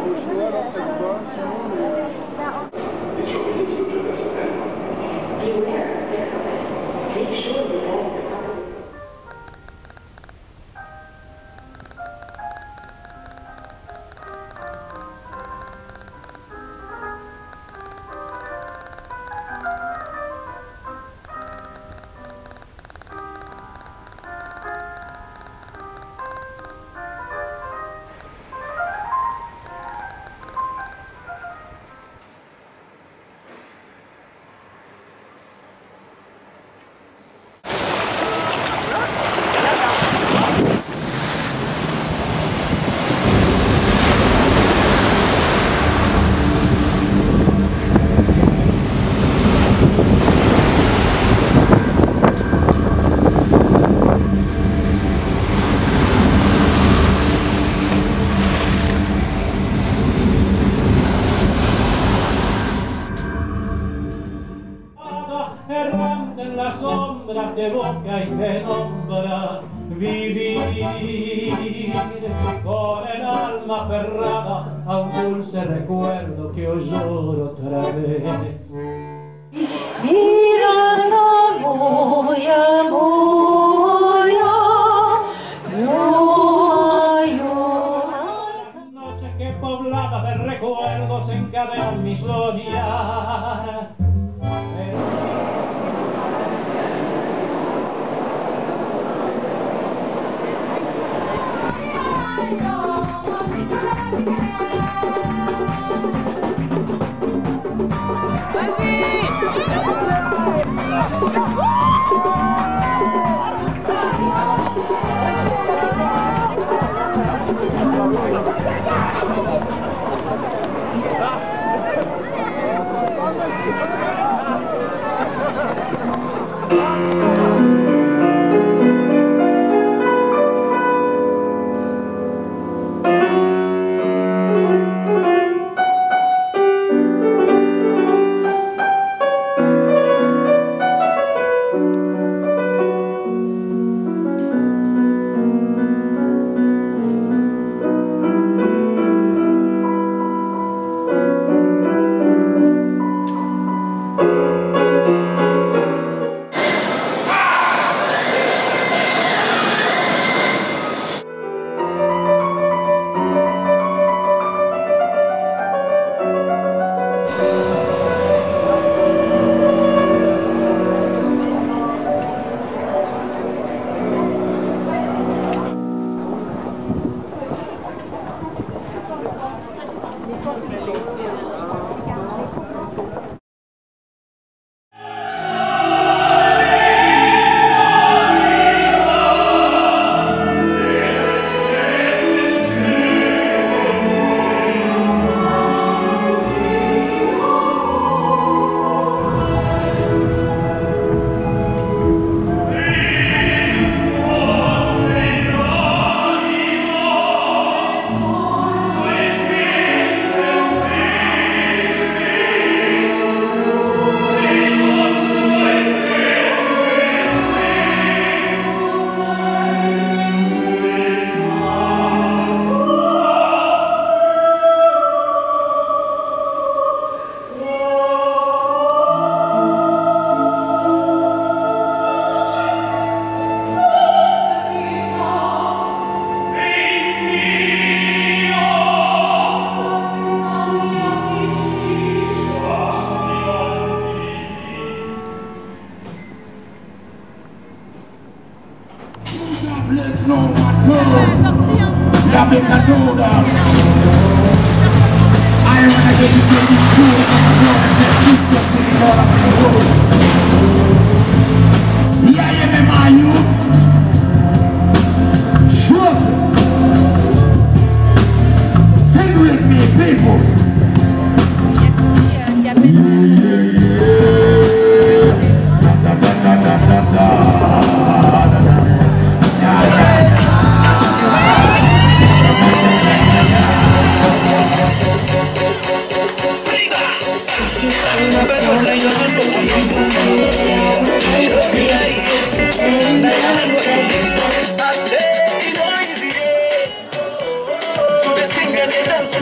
là, cette base, sinon, Et surveillez les objets personnels. Errante en la sombra te evoca y te nombra vivir con el alma aferrada a un dulce recuerdo que hoy lloro otra vez. Irasa moya moya, Noches que pobladas de recuerdos encadenan mi soñar. La pecadora. I wanna get you to this school, I'm gonna get you to the door of the road. Yeah, yeah, my youth. Sure. Sing with me, people. Da, da, da, da, da, da.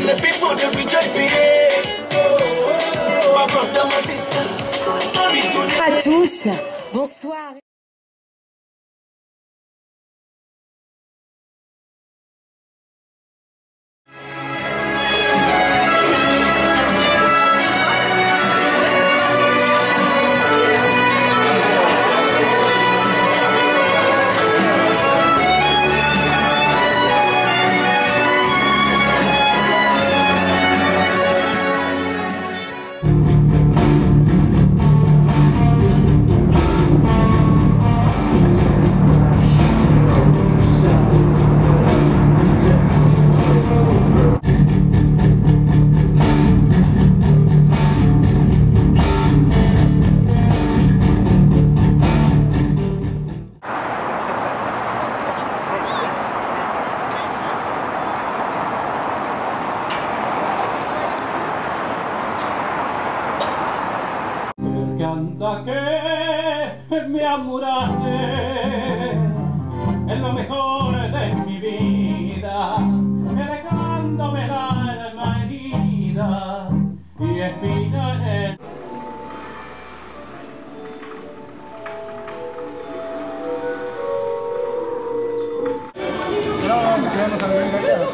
the people they rejoicing. Oh, my brother, my sister. Bonjour à tous, bonsoir. Canta que me amuraste en lo mejor de mi vida, dejándome la alma herida y espina en el... No, quedamos a ver engañados.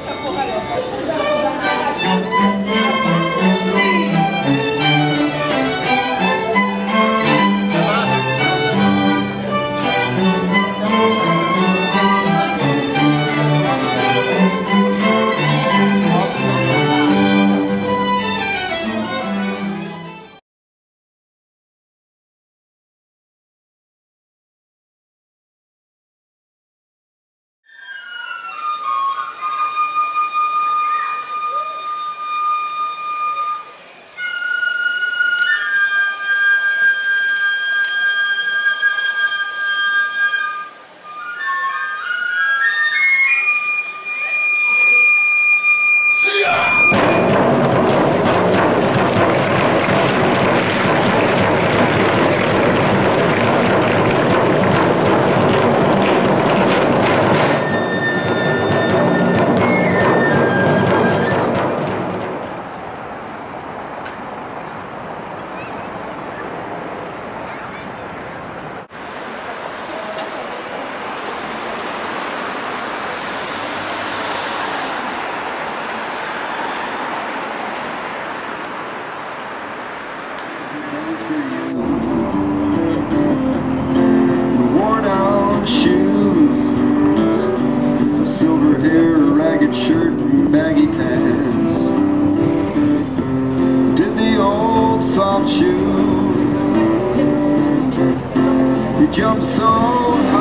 For you, worn out shoes, silver hair, ragged shirt, and baggy pants. Did the old soft shoe. You jumped so